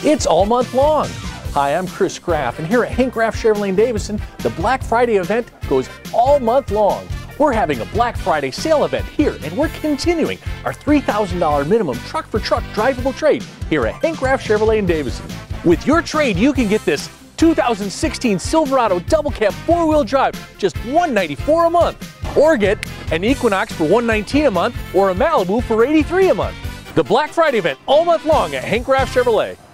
It's all month long. Hi, I'm Chris Graff, and here at Hank Graff Chevrolet in Davison, the Black Friday event goes all month long. We're having a Black Friday sale event here, and we're continuing our $3,000 minimum truck-for-truck drivable trade here at Hank Graff Chevrolet in Davison. With your trade, you can get this 2016 Silverado double cab four-wheel drive, just $194 a month, or get an Equinox for $119 a month, or a Malibu for $83 a month. The Black Friday event all month long at Hank Graff Chevrolet.